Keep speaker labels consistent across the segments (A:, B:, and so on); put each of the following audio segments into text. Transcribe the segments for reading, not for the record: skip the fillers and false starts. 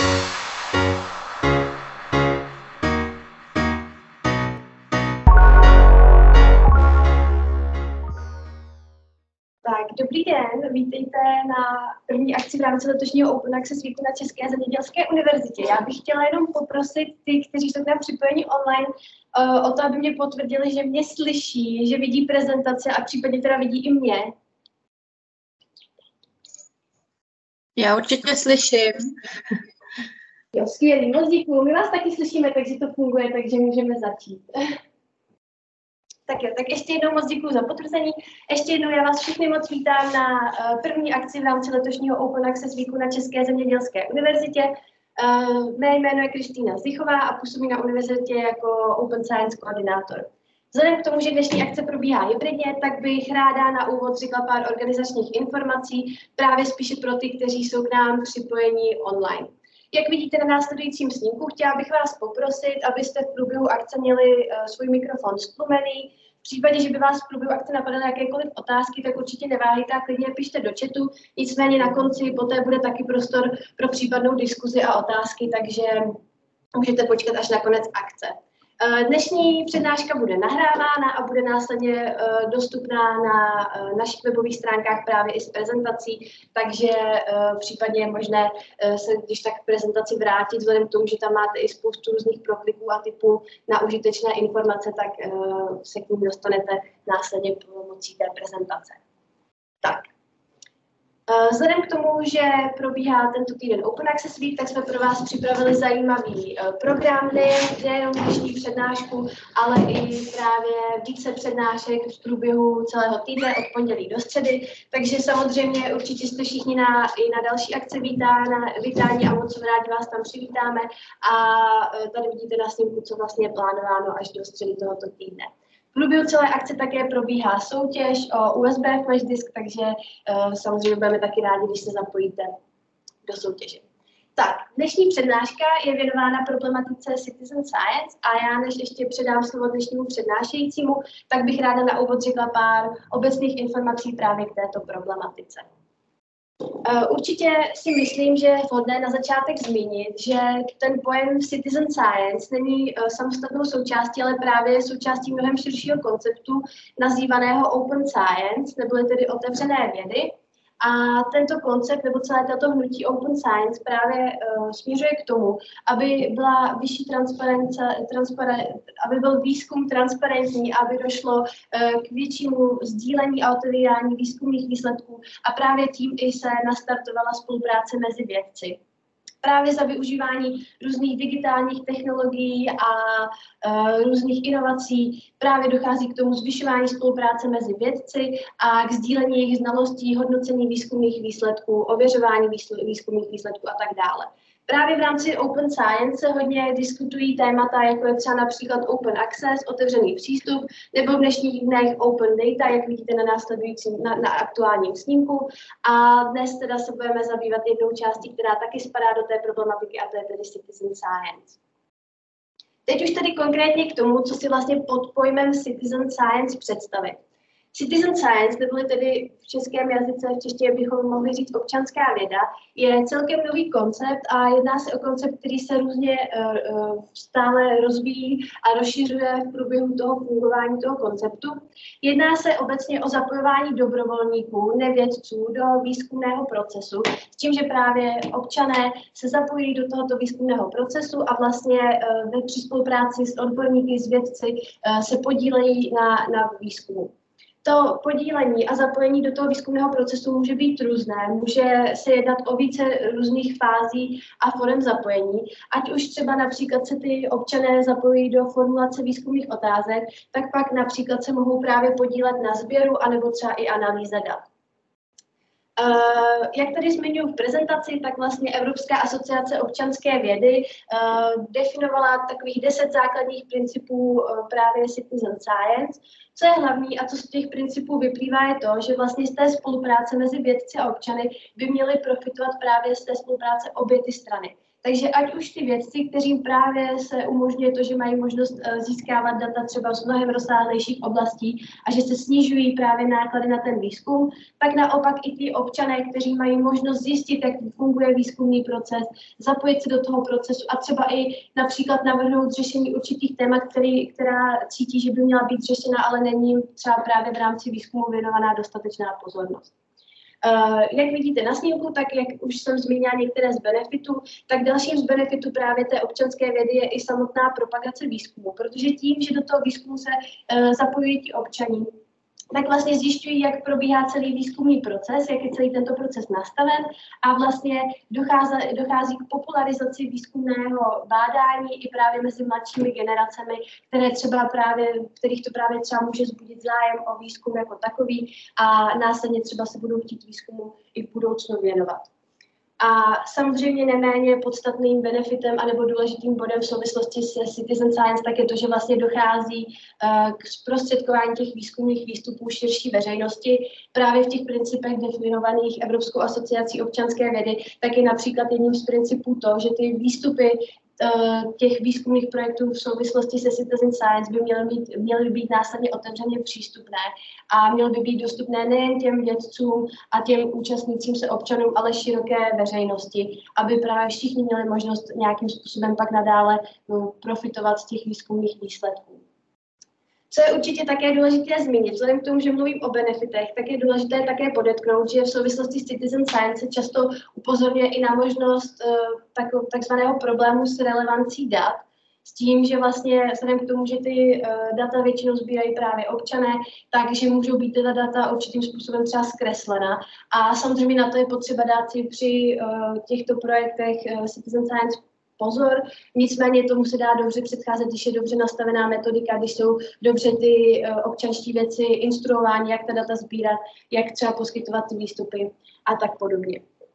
A: Tak, dobrý den, vítejte na první akci v rámci letošního Open Access Weeku na České zemědělské univerzitě. Já bych chtěla jenom poprosit ty, kteří jsou tam připojeni online, o to, aby mě potvrdili, že mě slyší, že vidí prezentace a případně teda vidí i mě.
B: Já určitě slyším.
A: Jo, skvělý, moc děkuju. My vás taky slyšíme, takže to funguje, takže můžeme začít. Tak jo, tak ještě jednou moc děkuji za potvrzení. Ještě jednou já vás všechny moc vítám na první akci v rámci letošního Open Access Weeku na České zemědělské univerzitě. Mé jméno je Kristýna Zichová a působím na univerzitě jako Open Science koordinátor. Vzhledem k tomu, že dnešní akce probíhá hybridně, tak bych ráda na úvod řekla pár organizačních informací, právě spíše pro ty, kteří jsou k nám připojeni online. Jak vidíte na následujícím snímku, chtěla bych vás poprosit, abyste v průběhu akce měli svůj mikrofon stlumený. V případě, že by vás v průběhu akce napadaly jakékoliv otázky, tak určitě neváhejte a klidně pište do chatu. Nicméně na konci poté bude taky prostor pro případnou diskuzi a otázky, takže můžete počkat až na konec akce. Dnešní přednáška bude nahrávána a bude následně dostupná na našich webových stránkách právě i s prezentací, takže případně je možné se když tak k prezentaci vrátit, vzhledem k tomu, že tam máte i spoustu různých prokliků a typů na užitečné informace, tak se k ním dostanete následně pomocí té prezentace. Tak. Vzhledem k tomu, že probíhá tento týden Open Access Week, tak jsme pro vás připravili zajímavý program, nejenom dnešní přednášku, ale i právě více přednášek v průběhu celého týdne od pondělí do středy. Takže samozřejmě určitě jste všichni i na další akce vítáni a moc rádi vás tam přivítáme. A tady vidíte na snímku, co vlastně je plánováno až do středy tohoto týdne. V průběhu celé akce také probíhá soutěž o USB flash disk, takže samozřejmě budeme taky rádi, když se zapojíte do soutěže. Tak, dnešní přednáška je věnována problematice Citizen Science a já, než ještě předám slovo dnešnímu přednášejícímu, tak bych ráda na úvod řekla pár obecných informací právě k této problematice. Určitě si myslím, že je vhodné na začátek zmínit, že ten pojem Citizen Science není samostatnou součástí, ale právě součástí mnohem širšího konceptu nazývaného Open Science, neboli tedy otevřené vědy. A tento koncept nebo celé tato hnutí Open Science právě směřuje k tomu, aby byla vyšší aby byl výzkum transparentní, aby došlo k většímu sdílení a otevírání výzkumných výsledků a právě tím i se nastartovala spolupráce mezi vědci. Právě za využívání různých digitálních technologií a různých inovací právě dochází k tomu zvyšování spolupráce mezi vědci a k sdílení jejich znalostí, hodnocení výzkumných výsledků, ověřování výzkumných výsledků a tak dále. Právě v rámci Open Science se hodně diskutují témata, jako je třeba například Open Access, otevřený přístup, nebo v dnešních dnech Open Data, jak vidíte na aktuálním snímku. A dnes teda se budeme zabývat jednou částí, která taky spadá do té problematiky, a to je tedy Citizen Science. Teď už tedy konkrétně k tomu, co si vlastně pod pojmem Citizen Science představit. Citizen Science, neboli tedy v českém jazyce, v češtině bychom mohli říct občanská věda, je celkem nový koncept a jedná se o koncept, který se různě stále rozvíjí a rozšiřuje v průběhu toho fungování toho konceptu. Jedná se obecně o zapojování dobrovolníků, nevědců, do výzkumného procesu, s tím, že právě občané se zapojí do tohoto výzkumného procesu a vlastně při spolupráci s odborníky, s vědci se podílejí na výzkumu. To podílení a zapojení do toho výzkumného procesu může být různé, může se jednat o více různých fází a forem zapojení, ať už třeba například se ty občané zapojí do formulace výzkumných otázek, tak pak například se mohou právě podílet na sběru anebo třeba i analýze dat. Jak tady zmiňuji v prezentaci, tak vlastně Evropská asociace občanské vědy definovala takových 10 základních principů právě Citizen Science. Co je hlavní a co z těch principů vyplývá je to, že vlastně z té spolupráce mezi vědci a občany by měly profitovat právě z té spolupráce obě ty strany. Takže ať už ty vědci, kterým právě se umožňuje to, že mají možnost získávat data třeba z mnohem rozsáhlejších oblastí a že se snižují právě náklady na ten výzkum, tak naopak i ti občané, kteří mají možnost zjistit, jak funguje výzkumný proces, zapojit se do toho procesu a třeba i například navrhnout řešení určitých témat, která cítí, že by měla být řešena, ale není jim třeba právě v rámci výzkumu věnovaná dostatečná pozornost. Jak vidíte na snímku, tak jak už jsem zmínila některé z benefitů, tak dalším z benefitů právě té občanské vědy je i samotná propagace výzkumu, protože tím, že do toho výzkumu se zapojují ti občané, tak vlastně zjišťují, jak probíhá celý výzkumný proces, jak je celý tento proces nastaven a vlastně dochází k popularizaci výzkumného bádání i právě mezi mladšími generacemi, kterých to právě třeba může vzbudit zájem o výzkum jako takový a následně třeba se budou chtít výzkumu i v budoucnu věnovat. A samozřejmě neméně podstatným benefitem anebo důležitým bodem v souvislosti se Citizen Science tak je to, že vlastně dochází k zprostředkování těch výzkumných výstupů širší veřejnosti. Právě v těch principech definovaných Evropskou asociací občanské vědy, tak je například jedním z principů to, že ty výstupy těch výzkumných projektů v souvislosti se Citizen Science by měly být následně otevřeně přístupné a měly by být dostupné nejen těm vědcům a těm účastnícím se občanům, ale široké veřejnosti, aby právě všichni měli možnost nějakým způsobem pak nadále profitovat z těch výzkumných výsledků. Co je určitě také důležité zmínit, vzhledem k tomu, že mluvím o benefitech, tak je důležité také podotknout, že v souvislosti s Citizen Science se často upozorňuje i na možnost takzvaného problému s relevancí dat, s tím, že vlastně vzhledem k tomu, že ty data většinou sbírají právě občané, takže můžou být teda data určitým způsobem třeba zkreslena. A samozřejmě na to je potřeba dát si při těchto projektech Citizen Science pozor, nicméně tomu se dá dobře předcházet, když je dobře nastavená metodika, když jsou dobře ty občanští vědci instruováni, jak ta data sbírat, jak třeba poskytovat ty výstupy a tak podobně.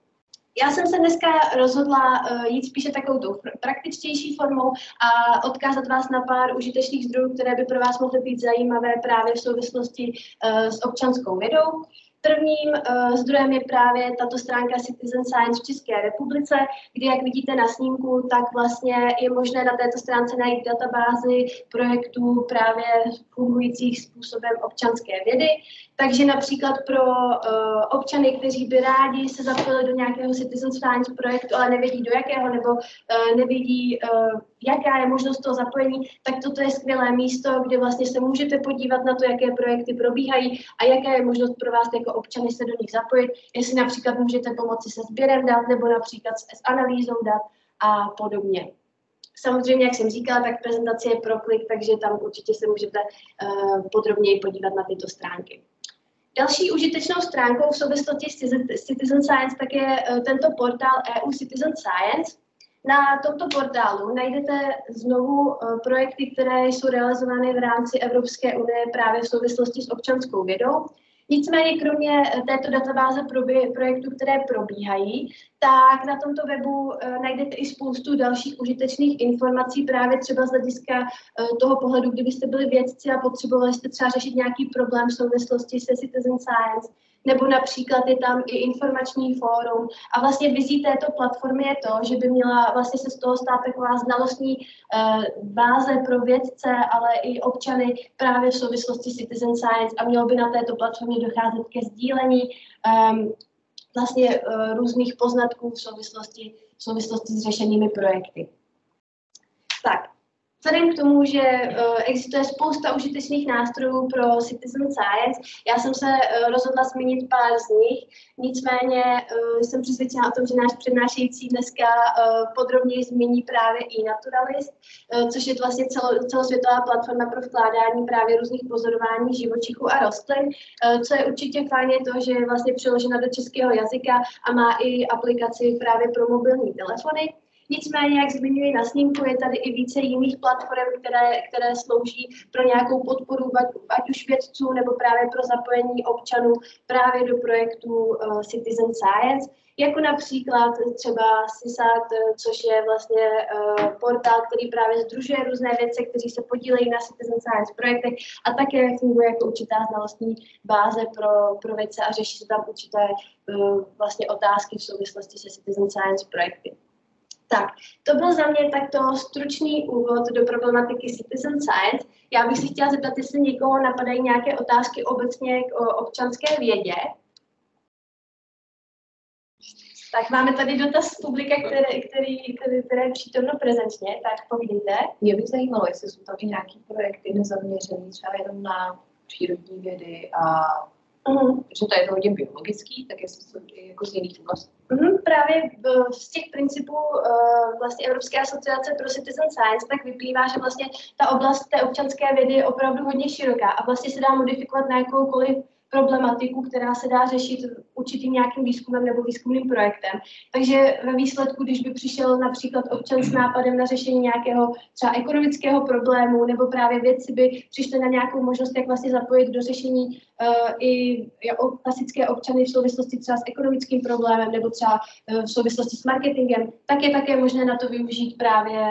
A: Já jsem se dneska rozhodla jít spíše takovou tou praktičtější formou a odkázat vás na pár užitečných zdrojů, které by pro vás mohly být zajímavé právě v souvislosti s občanskou vědou. Prvním zdrojem je právě tato stránka Citizen Science v České republice, kde, jak vidíte na snímku, tak vlastně je možné na této stránce najít databázi projektů právě fungujících způsobem občanské vědy. Takže například pro občany, kteří by rádi se zapojili do nějakého Citizen Science projektu, ale nevědí do jakého, nebo nevědí, jaká je možnost toho zapojení, tak toto je skvělé místo, kde vlastně se můžete podívat na to, jaké projekty probíhají a jaká je možnost pro vás jako občany se do nich zapojit, jestli například můžete pomoci se sběrem dat, nebo například s analýzou dat a podobně. Samozřejmě, jak jsem říkala, tak prezentace je pro klik, takže tam určitě se můžete podrobněji podívat na tyto stránky. Další užitečnou stránkou v souvislosti s Citizen Science tak je tento portál EU Citizen Science. Na tomto portálu najdete znovu projekty, které jsou realizovány v rámci Evropské unie právě v souvislosti s občanskou vědou. Nicméně kromě této databáze projektů, které probíhají, tak na tomto webu najdete i spoustu dalších užitečných informací právě třeba z hlediska toho pohledu, kdybyste byli vědci a potřebovali jste třeba řešit nějaký problém v souvislosti se Citizen Science, nebo například je tam i informační fórum. A vlastně vizí této platformy je to, že by měla vlastně se z toho stát taková znalostní báze pro vědce, ale i občany právě v souvislosti s Citizen Science a mělo by na této platformě docházet ke sdílení vlastně různých poznatků v souvislosti s řešenými projekty. Tak. Vzhledem k tomu, že existuje spousta užitečných nástrojů pro Citizen Science, já jsem se rozhodla zmínit pár z nich, nicméně jsem přesvědčena o tom, že náš přednášející dneska podrobněji zmíní právě eNaturalist, což je vlastně celosvětová platforma pro vkládání právě různých pozorování živočichů a rostlin. Co je určitě fajn je to, že je vlastně přeložena do českého jazyka a má i aplikaci právě pro mobilní telefony. Nicméně, jak zmiňuji na snímku, je tady i více jiných platform, které slouží pro nějakou podporu ať už vědců nebo právě pro zapojení občanů právě do projektu Citizen Science, jako například třeba CISAT, což je vlastně portál, který právě sdružuje různé vědce, kteří se podílejí na Citizen Science projektech a také funguje jako určitá znalostní báze pro vědce a řeší se tam určité vlastně otázky v souvislosti se Citizen Science projekty. Tak, to byl za mě takto stručný úvod do problematiky Citizen Science. Já bych si chtěla zeptat, jestli někoho napadají nějaké otázky obecně k občanské vědě. Tak máme tady dotaz z publika, které je přítomno prezenčně, tak povídejte.
B: Mě by zajímalo, jestli jsou tam i nějaké projekty nezaměřené třeba jenom na přírodní vědy a že to je to hodně biologický, tak jestli jsou i jako z jiných oblastí.
A: Právě z těch principů vlastně Evropské asociace pro Citizen Science tak vyplývá, že vlastně ta oblast té občanské vědy je opravdu hodně široká a vlastně se dá modifikovat na jakoukoliv problematiku, která se dá řešit určitým nějakým výzkumem nebo výzkumným projektem. Takže ve výsledku, když by přišel například občan s nápadem na řešení nějakého třeba ekonomického problému, nebo právě vědci by přišli na nějakou možnost, jak vlastně zapojit do řešení i klasické občany v souvislosti třeba s ekonomickým problémem, nebo třeba v souvislosti s marketingem, tak je také možné na to využít právě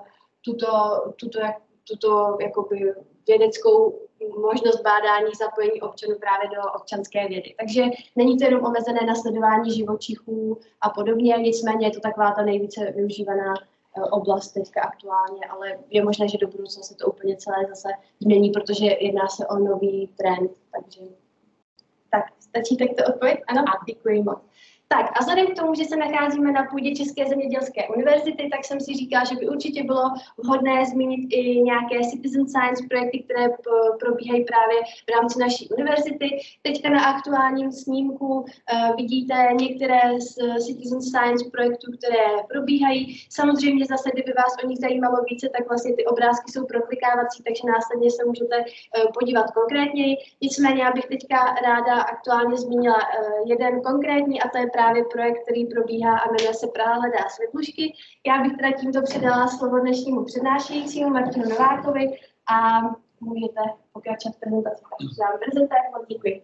A: tuto jakoby vědeckou možnost bádání, zapojení občanů právě do občanské vědy. Takže není to jenom omezené na sledování živočichů a podobně, nicméně je to taková ta nejvíce využívaná oblast teďka aktuálně, ale je možné, že do budoucna se to úplně celé zase změní, protože jedná se o nový trend. Takže tak, stačí takto odpověď? Ano, děkuji moc. Tak a vzhledem k tomu, že se nacházíme na půdě České zemědělské univerzity, tak jsem si říkala, že by určitě bylo vhodné zmínit i nějaké Citizen Science projekty, které probíhají právě v rámci naší univerzity. Teďka na aktuálním snímku vidíte některé z Citizen Science projektů, které probíhají. Samozřejmě zase, kdyby vás o nich zajímalo více, tak vlastně ty obrázky jsou proklikávací, takže následně se můžete podívat konkrétněji. Nicméně já bych teďka ráda aktuálně zmínila jeden konkrétní, a to je právě projekt, který probíhá a jmenuje se Praha hledá světlušky. Já bych teda tímto předala slovo dnešnímu přednášejícímu Martinu Novákovi a můžete pokračovat v prezentaci. Děkuji.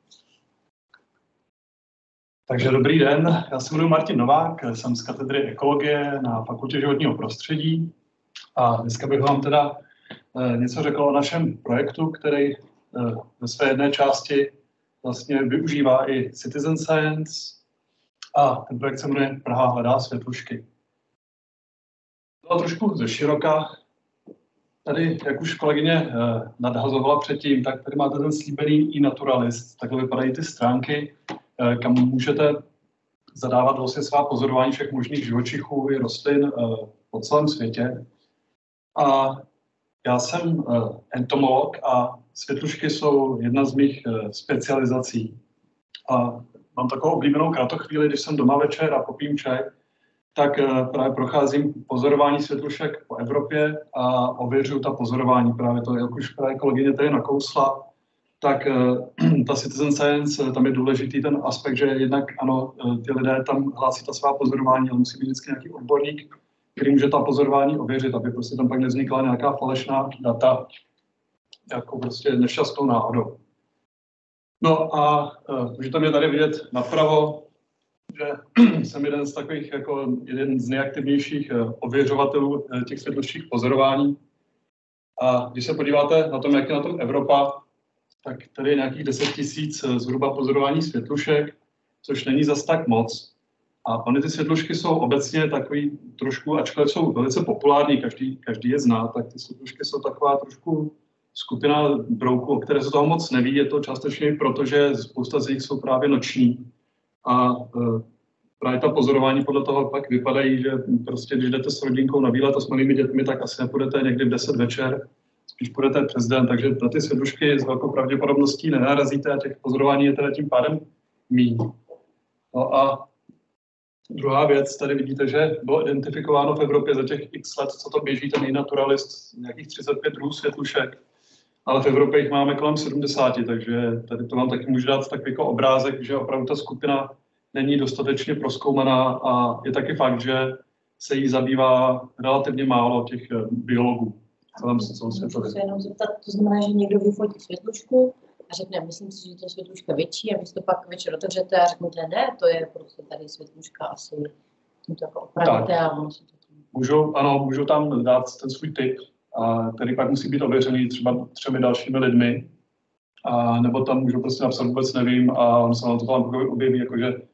C: Takže dobrý den, já se jmenuji Martin Novák, jsem z katedry ekologie na Fakultě životního prostředí a dneska bych vám teda něco řekl o našem projektu, který ve své jedné části vlastně využívá i Citizen Science a ten projekt se jmenuje Praha hledá světlušky. To trošku ze široka. Tady, jak už kolegyně nadhazovala předtím, tak tady máte ten slíbený e-naturalist. Takhle vypadají ty stránky, kam můžete zadávat vlastně svá pozorování všech možných živočichů i rostlin po celém světě. A já jsem entomolog a světlušky jsou jedna z mých specializací. A mám takovou oblíbenou kratochvíli, když jsem doma večer a popím čaj, tak právě procházím pozorování světlušek po Evropě a ověřuju ta pozorování. Právě to, jak už právě kolegyně tady nakousla, tak ta Citizen Science, tam je důležitý ten aspekt, že jednak ano, ty lidé tam hlásí ta svá pozorování, ale musí být vždycky nějaký odborník, který může ta pozorování ověřit, aby prostě tam pak nevznikla nějaká falešná data, jako prostě nešťastnou náhodou. No a můžete mě tady vidět napravo, že jsem jeden z takových, jako jeden z nejaktivnějších ověřovatelů těch světluších pozorování. A když se podíváte na tom, jak je na tom Evropa, tak tady je nějakých 10 000 zhruba pozorování světlušek, což není zas tak moc. A ony ty světlušky jsou obecně takový trošku, ačkoliv jsou velice populární, každý je zná, tak ty světlušky jsou taková trošku skupina brouků, o které se toho moc neví. Je to částečně proto, že spousta z nich jsou právě noční. A právě ta pozorování podle toho pak vypadají, že prostě když jdete s rodinkou na výlet a s malými dětmi, tak asi nepůjdete někdy v 10 večer, spíš půjdete přes den, takže na ty světlušky s velkou pravděpodobností nenarazíte a těch pozorování je teda tím pádem míň. No a druhá věc, tady vidíte, že bylo identifikováno v Evropě za těch x let, co to běží, ten e-naturalist, nějakých 35 druhů světlušek, ale v Evropě jich máme kolem 70, takže tady to vám taky může dát takový jako obrázek, že opravdu ta skupina není dostatečně prozkoumaná a je taky fakt, že se jí zabývá relativně málo těch biologů.
B: Můžu se jenom zeptat, to znamená, že někdo vyfotí světlušku a řekne, myslím si, že to je světluška větší a vy to pak večer otevřete a řeknete, ne, to je prostě tady světluška asi, tím to jako opravíte a ono se to...
C: Můžu tam dát ten svůj tip, a který pak musí být ověřený třeba 3 dalšími lidmi, a nebo tam můžu prostě napsat vůbec nevím a on se vám to tam objeví, jakože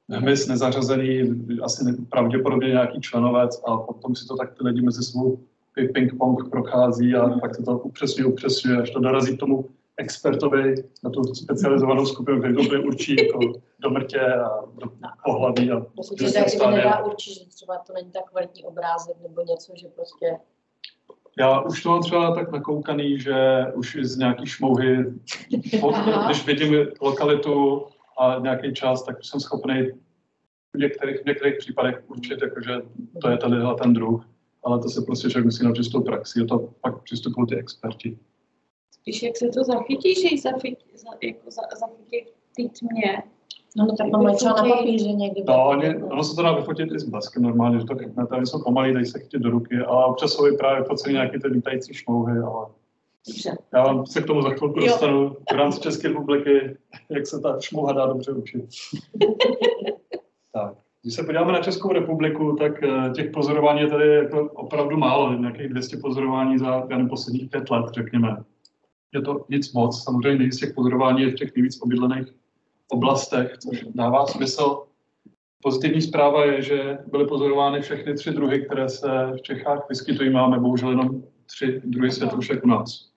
C: hmyz nezařazený, asi pravděpodobně nějaký členovec a potom si to tak ty lidi mezi sebou ping-pong prochází a pak se to upřesňuje, až to dorazí k tomu expertovi na tu specializovanou skupinu, který to určí jako do mrtě a do pohlaví.
B: Prostě se nedá určit, že třeba to není tak kvalitní obrázek nebo něco, že prostě...
C: Já už to mám třeba tak nakoukaný, že už z nějaký šmouhy, když vidím lokalitu a nějaký čas, tak jsem schopný v některých případech určit, jakože to je ten druh. Ale to se prostě člověk musí naučit s tou praxí, a to pak přistupují ty experti.
D: Spíš jak se to zachytí, že ji zachytí v té tmě.
B: No tak mám třeba na papíře někdy.
C: No, ono se to dá vyfotit i s bleskem normálně, že to chytnete, oni jsou pomalý, dají se chytit do ruky, ale občas jsou i právě focený nějaké ty lítající šmouhy, ale já vám se k tomu za chvilku dostanu v rámci České republiky, jak se ta šmouha dá dobře učit. Tak. Když se podíváme na Českou republiku, tak těch pozorování je tady jako opravdu málo, nějakých 200 pozorování za posledních 5 let, řekněme. Je to nic moc, samozřejmě nejvíc těch pozorování je v těch nejvíc obydlených oblastech, což dává smysl. Pozitivní zpráva je, že byly pozorovány všechny 3 druhy, které se v Čechách vyskytují. Máme bohužel jenom 3 druhy světlušek u nás.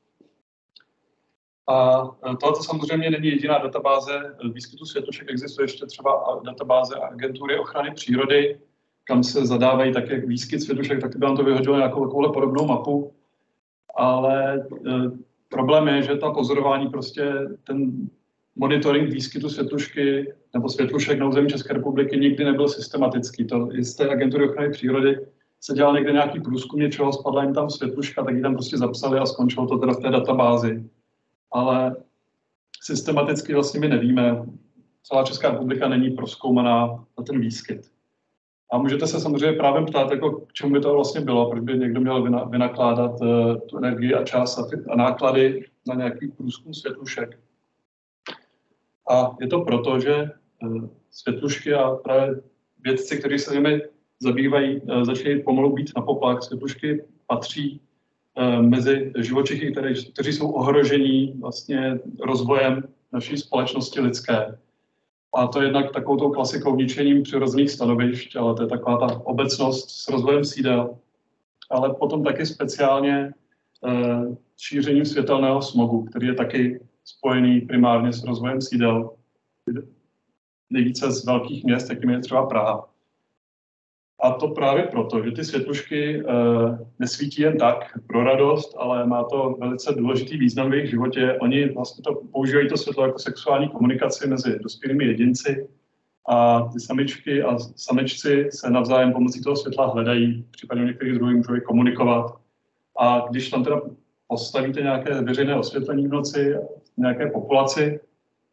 C: A tohle samozřejmě není jediná databáze výskytu světlušek, existuje ještě třeba databáze Agentury ochrany přírody, kam se zadávají také výskyt světlušek, tak by nám to vyhodilo nějakou takovou podobnou mapu. Ale problém je, že ta pozorování prostě ten monitoring výskytu světlušky nebo světlušek na území České republiky nikdy nebyl systematický. To z té Agentury ochrany přírody se dělal někde nějaký průzkum něčeho, spadla jim tam světluška, tak ji tam prostě zapsali a skončilo to teda v té databázi. Ale systematicky vlastně my nevíme. Celá Česká republika není prozkoumaná na ten výskyt. A můžete se samozřejmě právě ptát, jako k čemu by to vlastně bylo, proč by někdo měl vynakládat tu energii a čas a náklady na nějaký průzkum světlušek. A je to proto, že světlušky a právě vědci, kteří se nimi zabývají, začínají pomalu být na poplach. Světlušky patří mezi živočichy, kteří jsou ohrožení vlastně rozvojem naší společnosti lidské. A to je jednak takovou tou klasikou ničením přirozených stanovišť, ale to je taková ta obecnost s rozvojem sídel, ale potom taky speciálně šířením světelného smogu, který je taky spojený primárně s rozvojem sídel. Nejvíce z velkých měst, jakým je třeba Praha. A to právě proto, že ty světlušky nesvítí jen tak pro radost, ale má to velice důležitý význam v jejich životě. Oni vlastně používají to světlo jako sexuální komunikaci mezi dospělými jedinci a ty samičky a samečci se navzájem pomocí toho světla hledají, případně některých druhých můžou i komunikovat. A když tam teda postavíte nějaké veřejné osvětlení v noci nějaké populaci,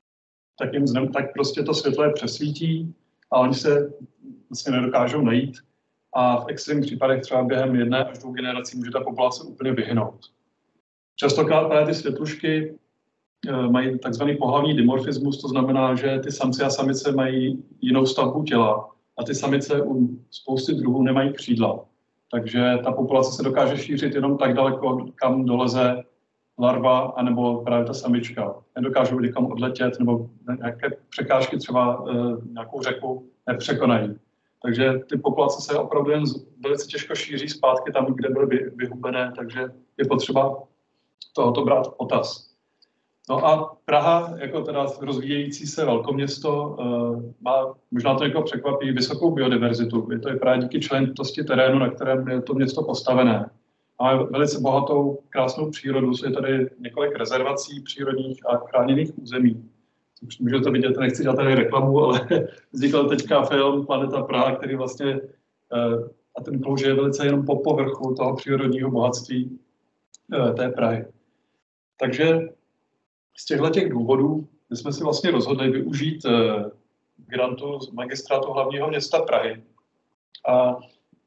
C: tak prostě to světlo je přesvítí a oni se vlastně nedokážou najít a v extrémních případech třeba během 1 až 2 generací může ta populace úplně vyhynout. Častokrát právě ty světlušky mají takzvaný pohlavní dimorfismus, to znamená, že ty samci a samice mají jinou stavbu těla a ty samice u spousty druhů nemají křídla. Takže ta populace se dokáže šířit jenom tak daleko, kam doleze larva anebo právě ta samička. Nedokážou někam odletět nebo nějaké překážky, třeba nějakou řeku, nepřekonají. Takže ty populace se opravdu jen velice těžko šíří zpátky tam, kde byly vyhubené, takže je potřeba tohoto brát v potaz. No a Praha, jako teda rozvíjející se velkoměsto, má, možná to někoho překvapí, vysokou biodiverzitu. Je to i právě díky členitosti terénu, na kterém je to město postavené. Máme velice bohatou, krásnou přírodu, je tady několik rezervací přírodních a chráněných území. Můžete vidět, nechci dělat tady reklamu, ale vznikl teďka film Planeta Praha, který vlastně, a ten klouže je velice jenom po povrchu toho přírodního bohatství té Prahy. Takže z těchto důvodů jsme si vlastně rozhodli využít grantu z Magistrátu hlavního města Prahy a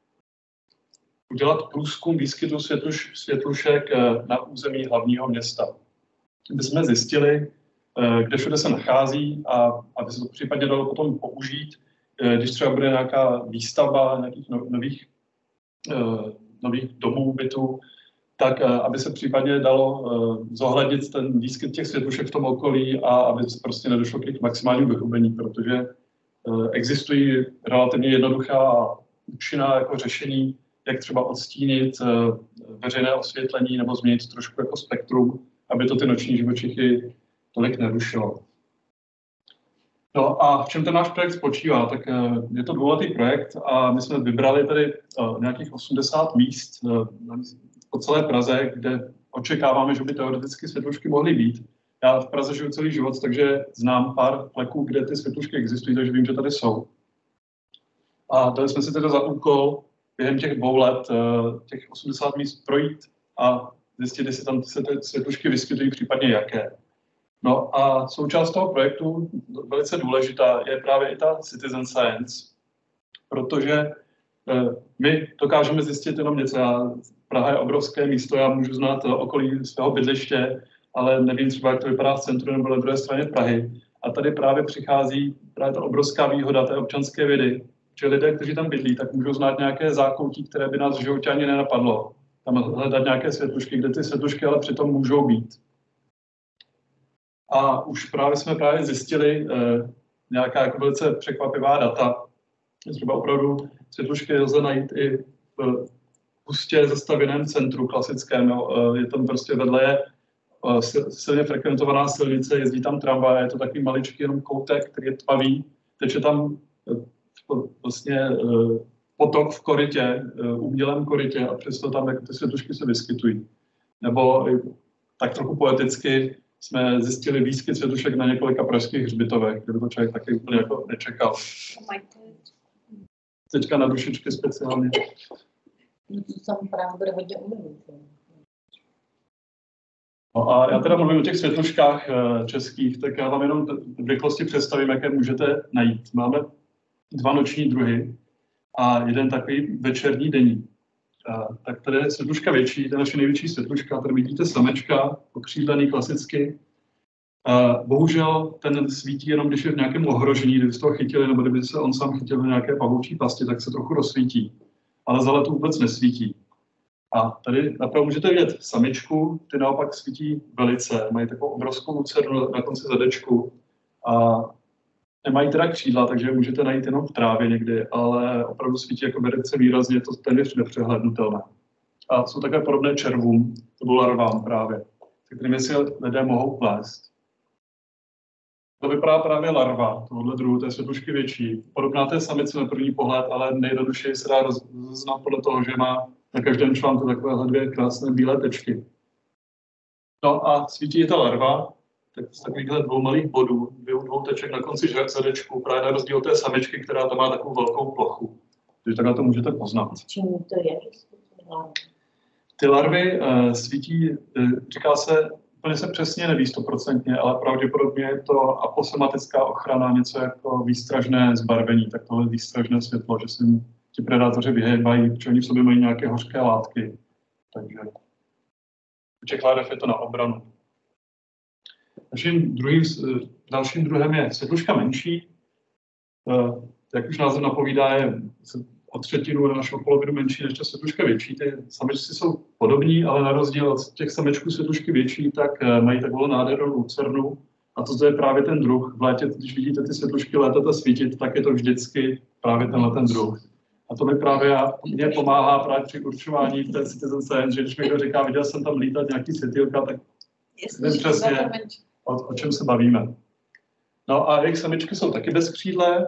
C: udělat průzkum výskytu světlušek na území hlavního města. My jsme zjistili, kde všude se nachází a aby se to případně dalo potom použít, když třeba bude nějaká výstavba nějakých nových domů, bytů, tak aby se případně dalo zohlednit ten výskyt těch světlušek v tom okolí a aby se prostě nedošlo k jejich maximálnímu vyhubení, protože existují relativně jednoduchá účinná jako řešení, jak třeba odstínit veřejné osvětlení nebo změnit trošku jako spektrum, aby to ty noční živočichy tolik nerušilo. No a v čem ten náš projekt spočívá? Tak je to dvouletý projekt a my jsme vybrali tady nějakých 80 míst po celé Praze, kde očekáváme, že by teoreticky světlušky mohly být. Já v Praze žiju celý život, takže znám pár fleků, kde ty světlušky existují, takže vím, že tady jsou. A dali jsme si teda za úkol během těch 2 let těch 80 míst projít a zjistit, jestli tam se ty světlušky vyskytují, případně jaké. No a součást toho projektu, velice důležitá, je právě i ta citizen science, protože my dokážeme zjistit jenom něco. Praha je obrovské místo, já můžu znát okolí svého bydliště, ale nevím třeba, jak to vypadá v centru nebo na druhé straně Prahy. A tady právě přichází právě ta obrovská výhoda té občanské vědy, že lidé, kteří tam bydlí, tak můžou znát nějaké zákoutí, které by nás v životě ani nenapadlo. Tam hledat nějaké světlušky, kde ty světlušky ale přitom můžou být. A už jsme zjistili nějaká jako velice překvapivá data. Třeba opravdu světlušky lze najít i v hustě zastavěném centru klasickém. Je tam prostě vedle silně frekventovaná silnice, jezdí tam tramvaj, je to takový maličký jenom koutek, který je tmavý, teče tam vlastně potok v korytě, umělém korytě a přesto tam jako ty světlušky se vyskytují. Nebo tak trochu poeticky jsme zjistili výskyt světlušek na několika pražských hřbitovech, kde to člověk taky úplně jako nečekal. Teďka na dušičky speciálně.
B: To tam právě bude hodně umělý.
C: No a já teda mluvím o těch světluškách českých, tak já vám jenom v rychlosti představím, jaké můžete najít. Máme 2 noční druhy a jeden takový večerní denní. Tak tady je světluška větší, to je naše největší světluška, tady vidíte samečka, okřídlený klasicky. Bohužel ten svítí jenom, když je v nějakém ohrožení, kdyby se toho chytili, nebo kdyby se on sám chytil na nějaké pavoučí pasti, tak se trochu rozsvítí. Ale za letu vůbec nesvítí. A tady napravo můžete vidět samičku, ty naopak svítí velice, mají takovou obrovskou lucernu na konci zadečku a nemají teda křídla, takže můžete najít jenom v trávě někdy, ale opravdu svítí jako velice výrazně, to téměř nepřehlednutelné. A jsou také podobné červům, nebo larvám právě, se kterými si lidé mohou plést. To vypadá právě larva tohohle druhu, té světlušky větší. Podobná té samice na první pohled, ale nejjednodušeji se dá rozeznat podle toho, že má na každém článku takovéhle 2 krásné bílé tečky. No a svítí i ta larva, tak z takovýchhle 2 malých bodů, 2 teček na konci zadečku, právě na rozdíl té samičky, která tam má takovou velkou plochu. Takže takhle to můžete poznat.
B: Čím to je?
C: Ty larvy svítí, říká se, úplně se přesně neví 100%, ale pravděpodobně je to aposematická ochrana, něco jako výstražné zbarvení, tak tohle výstražné světlo, že se ti predátoři vyhýbají, protože oni v sobě mají nějaké hořké látky. Takže u těch lárev je to na obranu. Dalším druhem je světluška menší. Jak už název napovídá, je o 1/3 nebo až o polovinu menší než ta světluška větší. Ty samečci jsou podobní, ale na rozdíl od těch samečků světlušky větší, tak mají takovou nádhernou lucernu. A to je právě ten druh. V létě, když vidíte ty světlušky létat a svítit, tak je to vždycky právě ten druh. A to mi právě mě pomáhá právě při určování té citizen science, že když mi říká, viděl jsem tam lítat nějaký světýlka, tak vím přesně, o čem se bavíme. No a jejich samičky jsou taky bezkřídlé.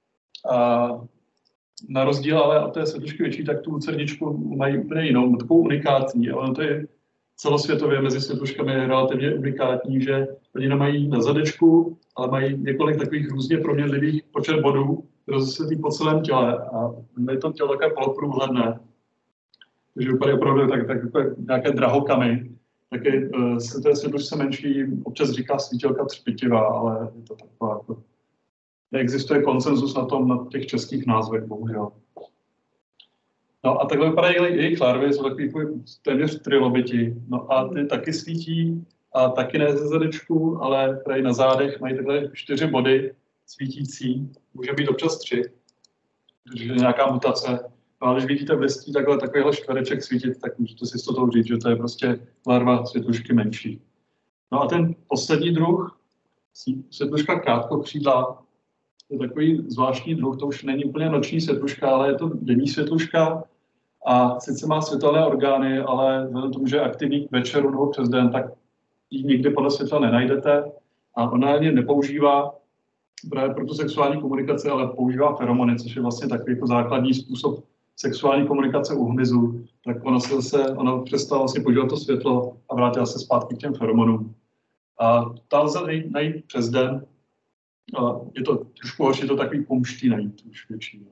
C: Na rozdíl ale od té světlušky větší, tak tu lucerničku mají úplně jinou, takovou unikátní. Ale to je celosvětově mezi světluškami relativně unikátní, že oni nemají na zadečku, ale mají několik takových různě proměnlivých počet bodů, které se světlí po celém těle. A je to tělo také poloprůhledné. Takže vypadají opravdu tak nějaké drahokamy. Taky se té světlušce menší občas říká svítilka třpitivá, ale je to taková jako... Neexistuje konsenzus na těch českých názvech, bohužel. No a takhle vypadají jejich larvy, jsou takový téměř trilobiti. No a ty taky svítí, a taky ne ze zadečku, ale tady na zádech mají takhle 4 body svítící, může být občas 3, když je nějaká mutace. No a když vidíte v listí takovýhle čtvereček svítit, tak můžete si s toho říct, že to je prostě larva světlušky menší. No a ten poslední druh, světluška krátkokřídlá, je takový zvláštní druh, to už není úplně noční světluška, ale je to denní světluška a sice má světelné orgány, ale vzhledem k tomu, že je aktivní k večeru nebo přes den, tak ji nikdy podle světla nenajdete a ona je nepoužívá právě pro tu sexuální komunikaci, ale používá feromony, což je vlastně takový jako základní způsob sexuální komunikace u hmyzu, tak ona přestala vlastně používat to světlo a vrátila se zpátky k těm feromonům. A ta lze najít přes den. A je to trošku horší, je to takový pomští najít už větší.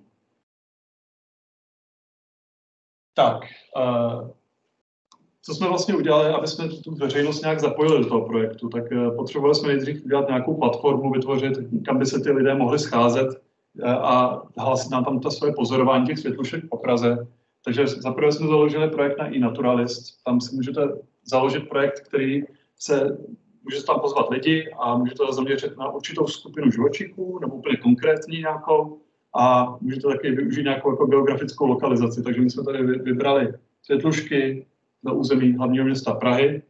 C: Tak, co jsme vlastně udělali, aby jsme tu veřejnost nějak zapojili do toho projektu, tak potřebovali jsme nejdřív udělat nějakou platformu, vytvořit, kam by se ty lidé mohli scházet a hlásit nám tam to svoje pozorování těch světlušek po Praze. Takže zaprvé jsme založili projekt na iNaturalist. Tam si můžete založit projekt, který můžete tam pozvat lidi a můžete zaměřit na určitou skupinu živočichů nebo úplně konkrétní nějakou a můžete taky využít nějakou jako geografickou lokalizaci. Takže my jsme tady vybrali světlušky na území hlavního města Prahy.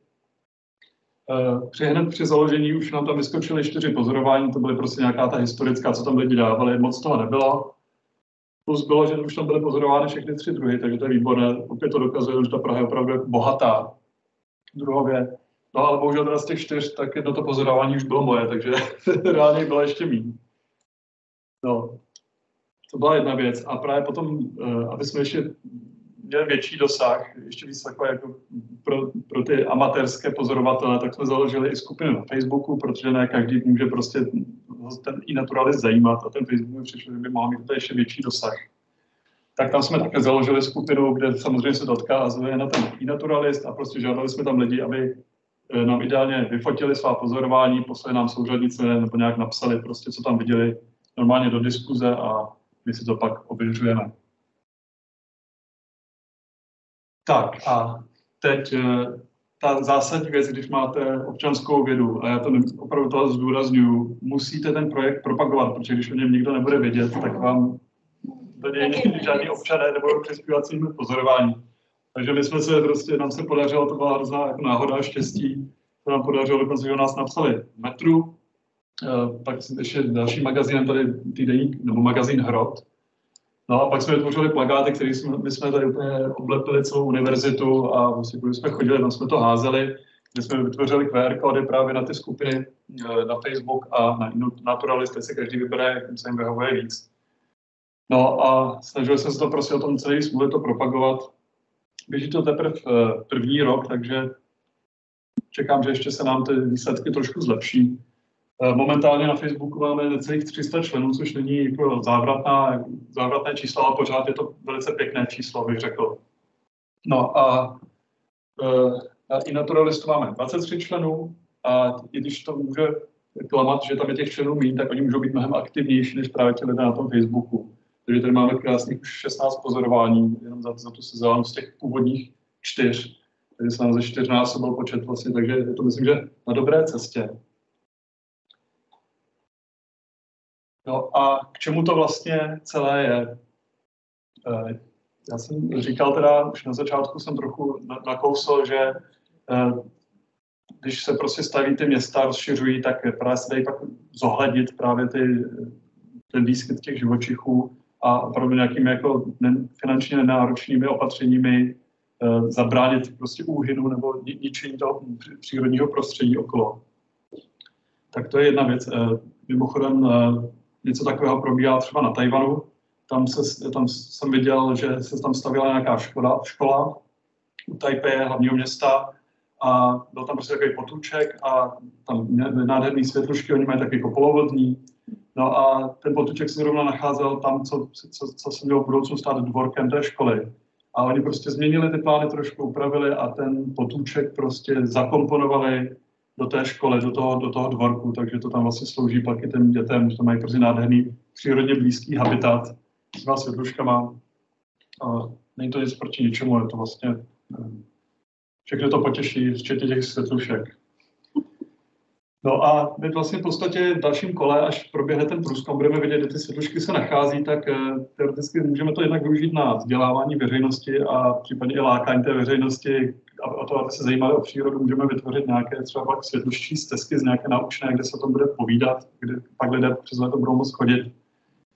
C: Hned při založení už nám tam vyskočily 4 pozorování, to byly prostě nějaká ta historická, co tam lidi dávali, moc toho nebylo. Plus bylo, že už tam byly pozorovány všechny 3 druhy, takže to je výborné. Opět to dokazuje, že ta Praha je opravdu bohatá druhově. No ale bohužel teda z těch 4, tak jedno to pozorování už bylo moje, takže reálně bylo ještě méně. No, to byla jedna věc. A právě potom, aby jsme ještě měli větší dosah, ještě víc takové jako pro ty amatérské pozorovatele, tak jsme založili i skupinu na Facebooku, protože ne každý může prostě ten iNaturalist zajímat a ten Facebook mi přišel, že by mohl mít ještě větší dosah. Tak tam jsme také založili skupinu, kde samozřejmě se to odkazuje na ten iNaturalist a prostě žádali jsme tam lidi, aby nám ideálně vyfotili svá pozorování, poslali nám souřadnice nebo nějak napsali prostě, co tam viděli normálně do diskuze a my si to pak ověřujeme. Tak a teď ta zásadní věc, když máte občanskou vědu, a já to opravdu toho zdůraznuju, musíte ten projekt propagovat, protože když o něm nikdo nebude vědět, tak vám do něj žádný občané nebudou přispívat svým pozorování. Takže my jsme se prostě, nám se podařilo, to byla hrozná jako náhoda a štěstí, to nám podařilo dokonce, že o nás napsali v Metru, pak ještě dalším magazínem tady týdeník, nebo magazín Hrot. No a pak jsme vytvořili plakáty, které my jsme tady úplně oblepili celou univerzitu a vlastně, když jsme chodili, tam jsme to házeli, kde jsme vytvořili QR kódy právě na ty skupiny na Facebook a na Naturalist, se každý vybere, jak se jim vyhovuje víc. No a snažili jsme se to prostě o tom celý smluvě to propagovat. Běží to teprve 1. rok, takže čekám, že ještě se nám ty výsledky trošku zlepší. Momentálně na Facebooku máme necelých 300 členů, což není jako závratné číslo, ale pořád je to velice pěkné číslo, bych řekl. No a na iNaturalistu máme 23 členů a i když to může klamat, že tam je těch členů méně, tak oni můžou být mnohem aktivnější než právě ti lidé na tom Facebooku. Takže tady máme krásných už 16 pozorování jenom za tu sezónu z těch původních 4. Takže se nám ze 4násobil počet vlastně, takže je to myslím, že na dobré cestě. No a k čemu to vlastně celé je? Já jsem říkal teda, už na začátku jsem trochu nakousl, že když se prostě staví ty města, rozšiřují, tak právě se dají pak zohlednit právě ten výskyt těch živočichů a opravdu nějakými jako finančně nenáročnými opatřeními zabránit prostě úhynu nebo ničení toho přírodního prostředí okolo. Tak to je jedna věc. Mimochodem něco takového probíhá třeba na Tajvanu. Tam jsem viděl, že se tam stavila nějaká škola u Tajpeje, hlavního města, a byl tam prostě takový potůček a tam nádherný světlušky, oni mají taky jako polovodní. No a ten potůček se zrovna nacházel tam, co se mělo v budoucnu stát dvorkem té školy. A oni prostě změnili ty plány, trošku upravili a ten potůček prostě zakomponovali do té školy, do toho dvorku, takže to tam vlastně slouží pak i těm dětem, že to mají prostě nádherný, přírodně blízký habitat s těma světluškama. A není to nic proti ničemu, je to vlastně, všechno to potěší, včetně těch světlušek. No a my vlastně v podstatě v dalším kole, až proběhne ten průzkum, budeme vidět, kde ty světlušky se nachází, tak teoreticky můžeme to jednak využít na vzdělávání veřejnosti a případně i lákání té veřejnosti a to, aby se zajímali o přírodu, můžeme vytvořit nějaké třeba světluščí stezky z nějaké naučné, kde se o tom bude povídat, kde pak lidé přes léto budou moct chodit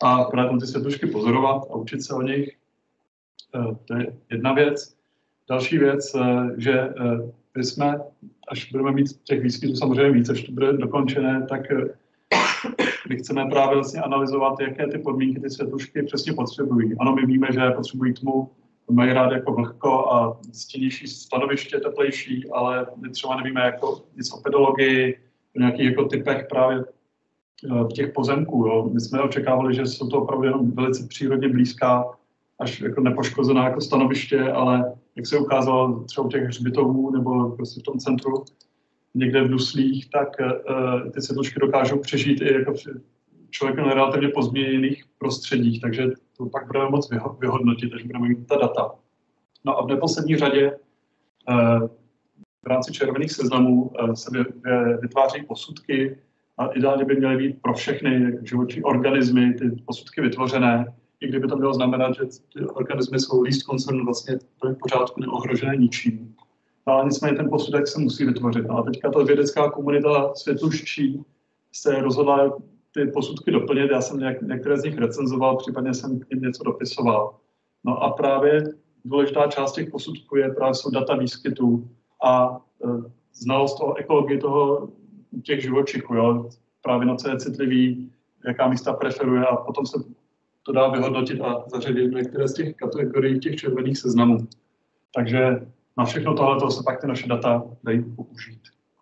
C: a právě ty světlušky pozorovat a učit se o nich. To je jedna věc. Další věc, že my jsme, až budeme mít těch výskytů samozřejmě víc, až to bude dokončené, tak my chceme právě vlastně analyzovat, jaké ty podmínky ty světlušky přesně potřebují. Ano, my víme, že potřebují tmu, mají rád jako vlhko a stěnější stanoviště, teplejší, ale my třeba nevíme jako nic o pedologii, o nějakých jako typech právě těch pozemků. Jo. My jsme očekávali, že jsou to opravdu jenom velice přírodně blízká, až jako nepoškozená jako stanoviště, ale jak se ukázalo třeba u těch hřbitovů nebo prostě v tom centru někde v Duslích, tak ty světlušky dokážou přežít i jako člověk na relativně pozměněných prostředích, takže to pak budeme moct vyhodnotit, až budeme mít ta data. No a v neposlední řadě v rámci červených seznamů se vytváří posudky a ideálně by měly být pro všechny živočí organismy ty posudky vytvořené, i kdyby to mělo znamenat, že ty organismy jsou least concern, vlastně to je v pořádku neohrožené ničím. Ale nicméně ten posudek se musí vytvořit. A teďka ta vědecká komunita světluščí se rozhodla ty posudky doplnit. Já jsem některé z nich recenzoval, případně jsem k nim něco dopisoval. No a právě důležitá část těch posudků jsou data výskytů a znalost o ekologii těch živočichů. Jo? Právě na co je citlivý, jaká místa preferuje a potom se to dá vyhodnotit a zařadit některé z těch kategorií těch červených seznamů. Takže na všechno tohle se pak ty naše data dají použít.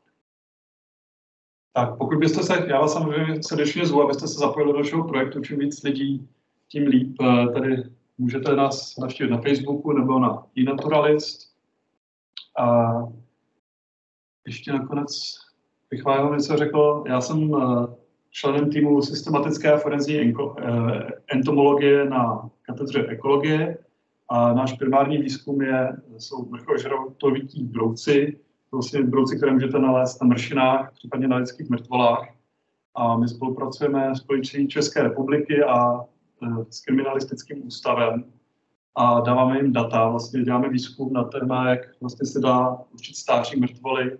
C: Tak pokud byste se, já vás samozřejmě srdečně zvu, abyste se zapojili do našeho projektu, čím víc lidí, tím líp. Tady můžete nás navštívit na Facebooku nebo na eNaturalist. A ještě nakonec bych vám něco řekl. Já jsem členem týmu systematické a forenzní entomologie na katedře ekologie a náš primární výzkum jsou vrchožroutovití brouci, vlastně brouci, které můžete nalézt na mršinách, případně na lidských mrtvolách. A my spolupracujeme s policií České republiky a s kriminalistickým ústavem a dáváme jim data, vlastně děláme výzkum na téma, jak vlastně se dá určit stáří mrtvoly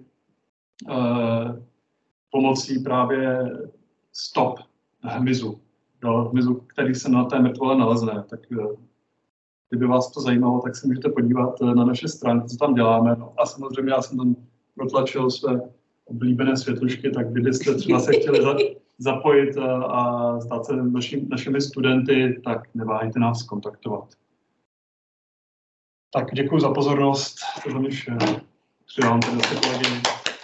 C: pomocí právě stop hmyzu, který se na té mrtvole nalezne. Tak kdyby vás to zajímalo, tak se můžete podívat na naše stránky, co tam děláme. No a samozřejmě já jsem tam protlačil své oblíbené světlušky, tak kdybyste třeba se chtěli zapojit a stát se našimi studenty, tak neváhejte nás kontaktovat. Tak děkuji za pozornost. To mě vše. Přidám tedy zase kolegyni.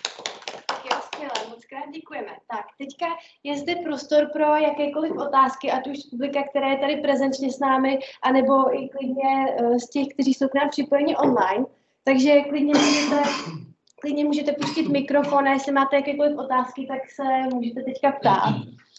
A: Děkujeme. Tak, teďka je zde prostor pro jakékoliv otázky, ať už z publika, které je tady prezenčně s námi, anebo i klidně z těch, kteří jsou k nám připojeni online. Takže klidně můžete pustit mikrofon a jestli máte jakékoliv otázky, tak se můžete teďka ptát.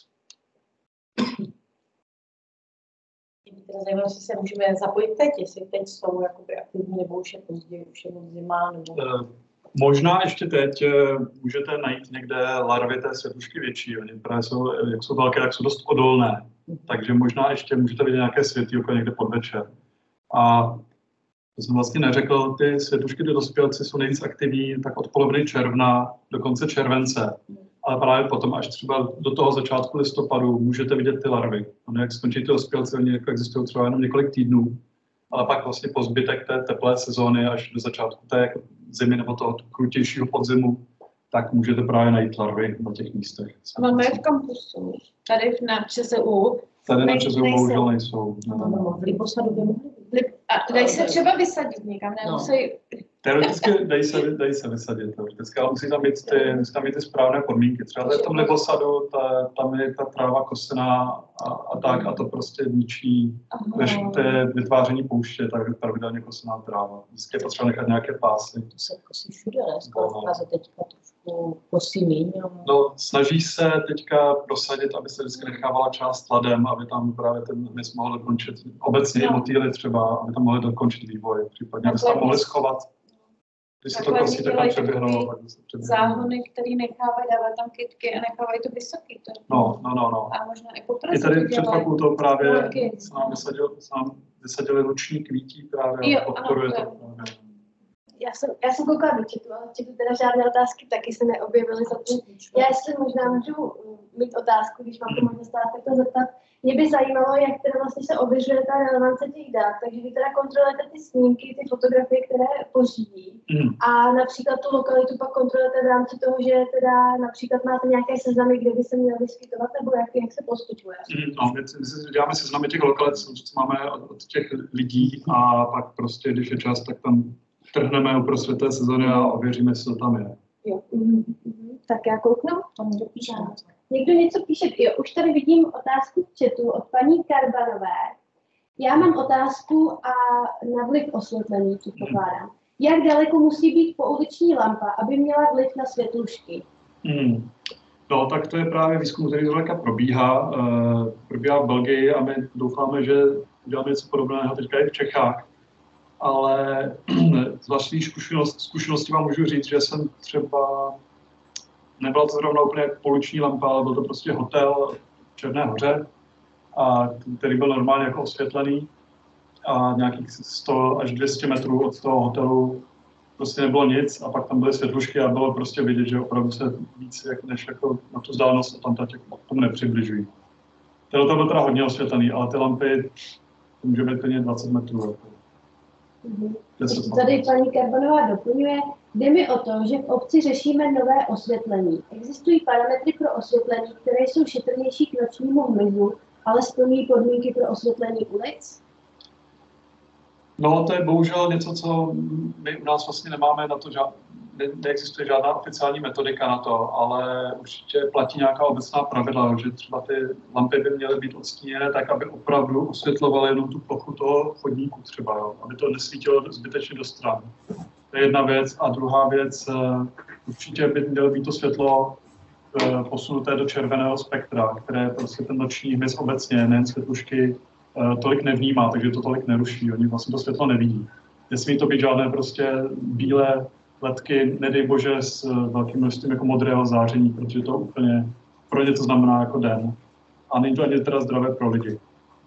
B: Teda zajímavé, jestli se můžeme zapojit teď, jestli teď jsou jakoby aktivní, nebo už je později, už je zima, nebo...
C: Možná ještě teď můžete najít někde larvy té světlušky větší. Oni právě jak jsou velké, tak jsou dost odolné. Takže možná ještě můžete vidět nějaké světýlko někde podvečer. A to jsem vlastně neřekl, ty světlušky do dospělci jsou nejvíc aktivní tak od poloviny června do konce července. Ale právě potom, až třeba do toho začátku listopadu, můžete vidět ty larvy. Ono, jak skončí ty dospělci, oni jako existují třeba jenom několik týdnů. Ale pak vlastně po zbytek té teplé sezóny až do začátku té jako zimy nebo toho krutějšího podzimu, tak můžete právě najít larvy na těch místech.
D: A máme je v kampusu, tady na ČSU.
C: Tady na ČSU bohužel nejsou.
B: V Libosadu by mohli.
D: A dají se třeba vysadit někam, nemusí...
C: Teoreticky dají se vysadit, teoreticky, ale musí tam být ty správné podmínky. Třeba v tom Libosadu, tam je ta tráva kosená a tak, a to prostě ničí vytváření pouště, tak je pravidelně kosená tráva. Vždycky je potřeba nechat nějaké pásy.
B: To se kosí všude, ne? Skoro se teďka trošku kosí míň.
C: No, snaží se teďka prosadit, aby se vždycky nechávala část ladem, aby tam právě ten hmyz mohl dokončit, obecně i motýly třeba, aby tam mohli dokončit vývoj, případně aby se tam mohli schovat. Když se to kosí, tak tam přeběhnou.
D: Záhony, které nechávají, dávat tam kytky a nechávají to vysoký.
C: No.
D: A možná i po Praze.
C: I tady před fakultou právě se nám vysadili ruční kvítí právě a podporuje to.
A: Já jsem koukala do chatu, ale v chatu teda žádné otázky taky se neobjevily. Já jestli možná můžu mít otázku, když mám to možnost tak to zeptat. Mě by zajímalo, jak teda vlastně se ověřuje ta relevance těch dat, takže vy teda kontrolujete ty snímky, ty fotografie, které pořídí a například tu lokalitu pak kontrolujete v rámci toho, že teda například máte nějaké seznamy, kde by se měl vyskytovat, nebo jak se postupuje?
C: No, my děláme seznamy těch lokalit, co máme od těch lidí a pak prostě, když je čas, tak tam trhneme uprostřed té sezóny a ověříme, jestli to tam je.
A: Jo. Tak já kouknu. Někdo něco píše. Jo, už tady vidím otázku v chatu od paní Karbanové. Já mám otázku a na vliv osvětlení, co pokládám. Jak daleko musí být pouliční lampa, aby měla vliv na světlušky?
C: No, tak to je právě výzkum, který zdaleka probíhá. Probíhá v Belgii a my doufáme, že děláme něco podobného teďka i v Čechách. Ale z vlastní zkušenosti vám můžu říct, že jsem třeba, nebyla to zrovna úplně pouliční lampa, ale byl to prostě hotel v Černé Hoře, který byl normálně jako osvětlený a nějakých 100 až 200 metrů od toho hotelu prostě nebylo nic a pak tam byly světlušky a bylo prostě vidět, že opravdu se víc než jako na tu vzdálenost a tam tak k tomu nepřibližují. Ten hotel byl teda hodně osvětlený, ale ty lampy může být plně 20 metrů. Jako.
A: Tady paní Karbanová doplňuje, jde mi o to, že v obci řešíme nové osvětlení. Existují parametry pro osvětlení, které jsou šetrnější k nočnímu hmyzu, ale splňují podmínky pro osvětlení ulic?
C: No, to je bohužel něco, co my u nás vlastně nemáme na to, neexistuje žádná oficiální metodika na to, ale určitě platí nějaká obecná pravidla, že třeba ty lampy by měly být odstíněné tak, aby opravdu osvětlovaly jenom tu plochu toho chodníku třeba, jo? Aby to nesvítilo zbytečně do stran. To je jedna věc. A druhá věc, určitě by mělo být to světlo posunuté do červeného spektra, které prostě ten noční hmyz obecně, nejen světlušky, tolik nevnímá, takže to tolik neruší. Oni vlastně to světlo nevidí. Nesmí to být žádné prostě bílé letky, nedej bože, s velkým množstvím jako modrého záření, protože to úplně pro ně to znamená jako den. A není to ani teda zdravé pro lidi.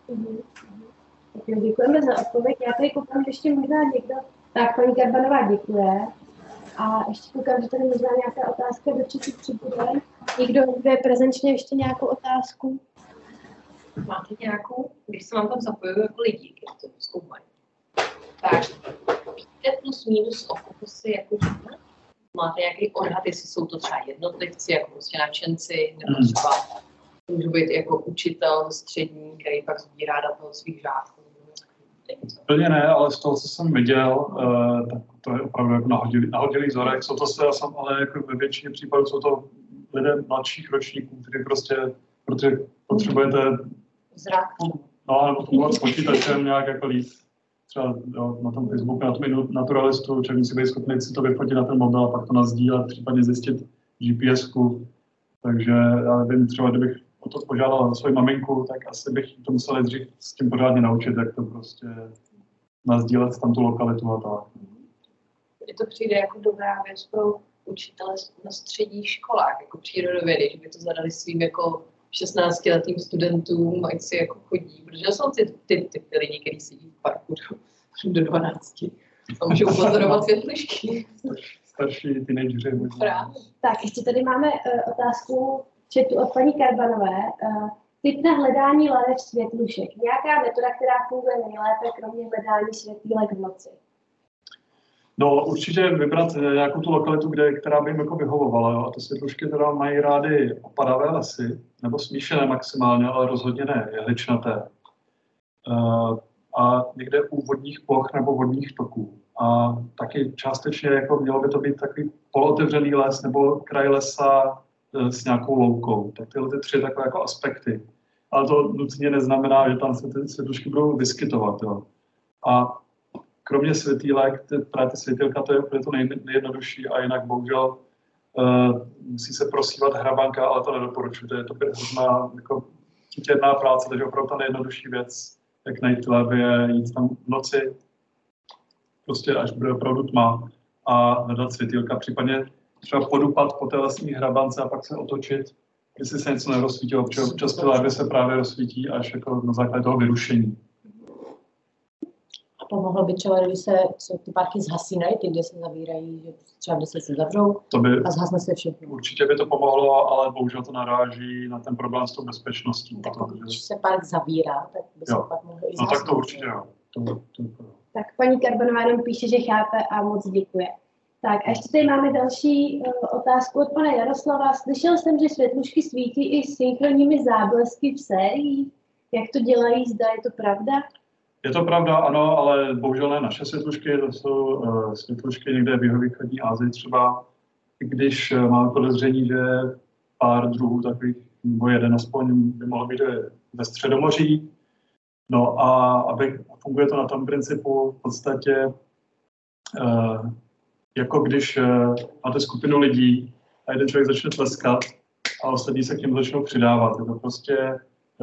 A: Tak děkujeme za odpověď. Já tady koukám, že ještě možná někdo... Tak, paní Karbanová děkuje. A ještě koukám, že tady možná nějaká otázka do česu přibude. Někdo je prezenčně ještě nějakou otázku?
B: Máte nějakou, když se vám tam zapojují jako lidi, když to zkoumají, tak víte plus minus o koho si jako jedná? Máte nějaký odhad, jestli jsou to třeba jednotlivci, jako prostě nadšenci, nebo třeba může být jako učitel střední, který pak sbírá data od svých žáků?
C: Úplně ne, ale z toho, co jsem viděl, tak to je opravdu jako nahodilý vzorek. Jsou to ale jako ve většině případů jsou to lidé mladších ročníků, kteří prostě, protože potřebujete
B: zrak.
C: No, nebo fungovat s počítačem nějak jako líp. Třeba jo, na tom Facebooku, na tom naturalistu, člověk musí být schopný si to vyfotit na ten mobil a pak to nasdílet, případně zjistit GPS-ku. Takže já nevím, třeba kdybych o to požádal svoji maminku, tak asi bych to musel nejdřív s tím pořádně naučit, jak to prostě nasdílet tam tu lokalitu a tak.
B: Mně to přijde jako dobrá věc pro učitele na středních školách, jako přírodovědy, že by to zadali svým jako 16letým studentům, ať si jako chodí, protože jsou ty lidi, kteří sedí v parku do 12 a můžou pozorovat světlišky.
C: Starší teenageři.
A: Tak, ještě tady máme otázku v chatu od paní Karbanové. Tip na hledání larev světlušek. Nějaká metoda, která funguje nejlépe, kromě hledání světýlek v noci?
C: No, určitě vybrat nějakou tu lokalitu, která by jim jako vyhovovala. Jo? A ty světlušky teda mají rády opadavé lesy, nebo smíšené maximálně, ale rozhodně ne, jehličnaté. A někde u vodních ploch nebo vodních toků. A taky částečně jako mělo by to být takový polootevřený les nebo kraj lesa s nějakou loukou. Tak tyhle ty tři takové jako aspekty. Ale to nutně neznamená, že tam se ty světlušky budou vyskytovat. Jo? A kromě světýlek, právě ty světýlka, to je úplně to nejjednodušší a jinak bohužel musí se prosívat hrabanka, ale to nedoporučuji. To je to hodná jako těrná práce, takže opravdu ta nejjednodušší věc, jak najít je jít tam v noci, prostě až bude opravdu tma a hledat světýlka, případně třeba podupat po té lesní hrabance a pak se otočit, jestli se něco nerozsvítilo, protože občas ty larvy se právě rozsvítí až jako na základě toho vyrušení.
B: pomohlo by třeba, když se ty parky zhasínají, ty, kde se zavírají, že třeba 10 se zavřou a zhasne se všechno.
C: Určitě by to pomohlo, ale bohužel to naráží na ten problém s tou bezpečností.
B: Tak když se park zavírá, tak by se pak mohlo i zhasnout.
C: No tak to určitě jo.
A: Tak paní Karbanová jenom píše, že chápe a moc děkuje. Tak a ještě tady máme další otázku od pana Jaroslava. Slyšel jsem, že světlušky svítí i s synchronními záblesky v sérii. Jak to dělají, zda je to pravda?
C: Je to pravda, ano, ale bohužel ne naše světlušky, to jsou světlušky někde v jihovýchodní Asii třeba, když máme podezření, že pár druhů takových, nebo jeden aspoň by mohl být ve Středomoří. No a funguje to na tom principu v podstatě, jako když máte skupinu lidí a jeden člověk začne tleskat a ostatní se k němu začnou přidávat. Je to prostě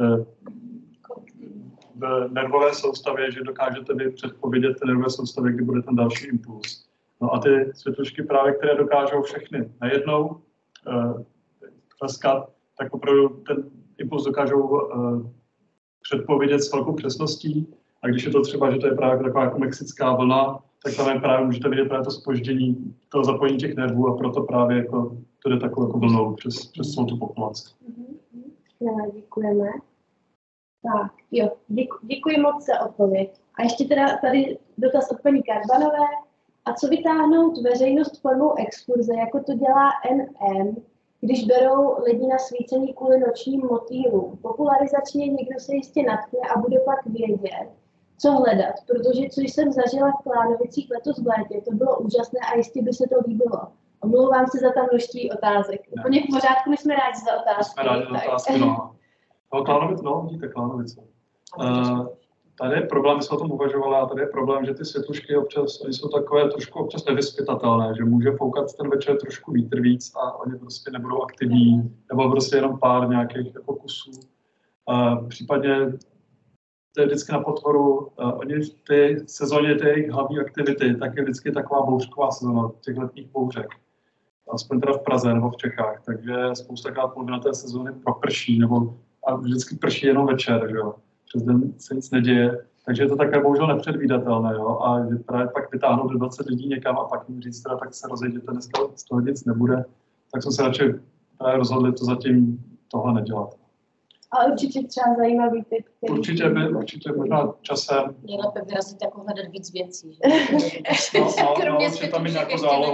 C: v nervové soustavě, že dokážete vy předpovědět té nervové soustavě, kdy bude ten další impuls. No a ty světlušky právě, které dokážou všechny najednou tleskat, tak opravdu ten impuls dokážou předpovědět s velkou přesností. A když je to třeba, že to je právě taková jako mexická vlna, tak tam právě můžete vidět právě to zpoždění, to zapojení těch nervů a proto právě jako, to jde takovou jako vlnou přes celou tu populaci.
A: Děkujeme. Tak, jo, děkuji moc za odpověď. A ještě teda tady dotaz od paní Karbanové. A co vytáhnout veřejnost formou exkurze, jako to dělá NM, když berou lidi na svícení kvůli nočním motýlům? Popularizačně někdo se jistě natkne a bude pak vědět, co hledat, protože co jsem zažila v Klánovicích letos v létě, to bylo úžasné a jistě by se to líbilo. Omlouvám se za ta množství otázek. Úplně v pořádku, my jsme rádi za otázky.
C: Jsme rádi za otázky, no. No, Klánovice, no, vidíte, Klánovice. Tady je problém, my jsme o tom uvažovali, a tady je problém, že ty světlušky občas, oni jsou takové trošku občas nevyzpytatelné, že může foukat ten večer trošku vítr víc a oni prostě nebudou aktivní, nebo prostě jenom pár nějakých jako kusů. Případně to je vždycky na potvoru, oni v té sezóně, té jejich hlavní aktivity, tak je vždycky taková bouřková sezóna těch letních bouřek. Aspoň teda v Praze nebo v Čechách, takže spoustakrát polovina té sezóny proprší, nebo a vždycky prší jenom večer, že jo. Přes den se nic neděje, takže je to také bohužel nepředvídatelné, jo. A právě pak vytáhnou do 20 lidí někam a pak jim říct teda, tak se rozejděte, dneska z toho nic nebude, tak jsme se radši právě rozhodli to zatím tohle nedělat.
A: Ale určitě třeba zajímavý tip.
C: Určitě možná časem.
B: Nejlépe vyrazit jako hledat víc věcí.
A: Kromě
C: tam mít nějakou zálohu.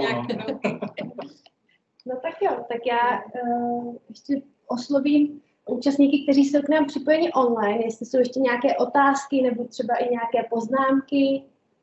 A: No tak jo, tak já ještě oslovím účastníky, kteří jsou k nám připojeni online, jestli jsou ještě nějaké otázky nebo třeba i nějaké poznámky.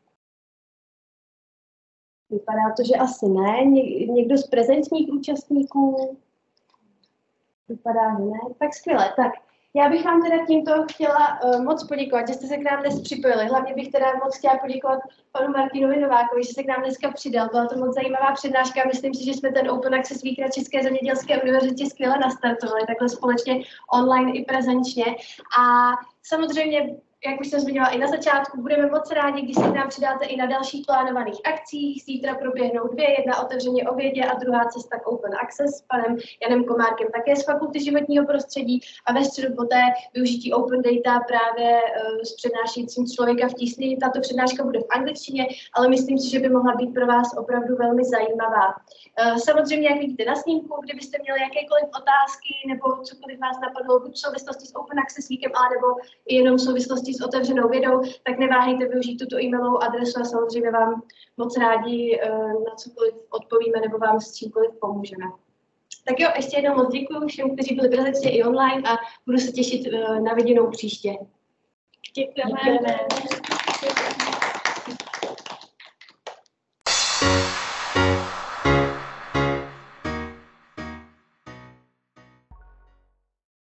A: Vypadá to, že asi ne. Někdo z prezentních účastníků? Vypadá, že ne. Tak skvěle. Tak já bych vám teda tímto chtěla moc poděkovat, že jste se k nám dnes připojili. Hlavně bych teda moc chtěla poděkovat panu Martinovi Novákovi, že se k nám dneska přidal. Byla to moc zajímavá přednáška. Myslím si, že jsme ten Open Access Week na České zemědělské univerzitě skvěle nastartovali, takhle společně online i prezenčně. A samozřejmě, jak už jsem zmiňovala i na začátku, budeme moc rádi, když se k nám přidáte i na dalších plánovaných akcích. Zítra proběhnou dvě, jedna otevřeně o vědě a druhá cesta k Open Access s panem Janem Komárkem také z Fakulty životního prostředí a ve středu poté využití Open Data právě s přednášejícím Člověka v tísni. Tato přednáška bude v angličtině, ale myslím si, že by mohla být pro vás opravdu velmi zajímavá. Samozřejmě, jak vidíte na snímku, kdybyste měli jakékoliv otázky nebo cokoliv vás napadlo, buď v souvislosti s Open Access Weekem, anebo i jenom v souvislosti s otevřenou vědou, tak neváhejte využít tuto e-mailovou adresu a samozřejmě vám moc rádi na cokoliv odpovíme nebo vám s čímkoliv pomůžeme. Tak jo, ještě jednou moc děkuji všem, kteří byli prezenčně i online a budu se těšit na viděnou příště.
D: Děkujeme.